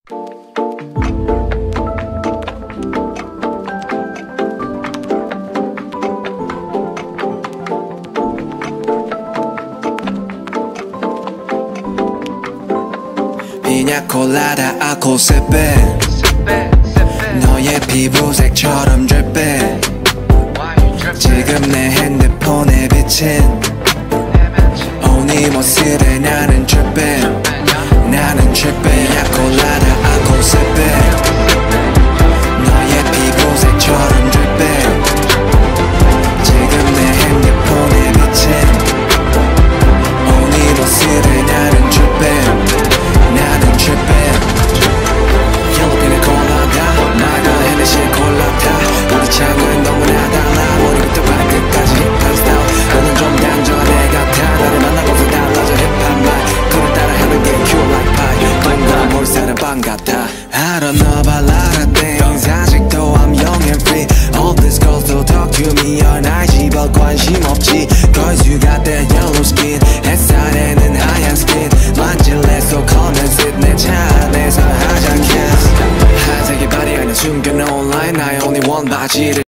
피냐콜라다 아코세베 너의 피부색처럼 dripping 지금 내 핸드폰에 비친 네 모습에 나는 tripping 나는 tripping 피냐콜라다 아코세베 너의 피부색처럼 dripping 지금 내 핸드폰에 비친 네 모습에 나는 tripping 나는 tripping 옐로핀의 콜라다 말과 헤네시 콜라다 우리 창은 너무나 달라 머리부터 발끝까지 힙한 스타일 너는 좀 단정한 애 같아 나를 만나고서 달라져 힙한 말 그를 따라 하는 게 cute like pie 동그란 볼살은 빵 같아 I don't know about a lot of things 아직도 I'm young and free All these girls don't talk to me on IG but 관심 없지 Cause you got that yellow skin 햇살에는 하얀 skin 만질래 so come and sit 내 차 안에서 하자 kiss 하얀색의 바디에는 숨겨놓은 line I only want 바지를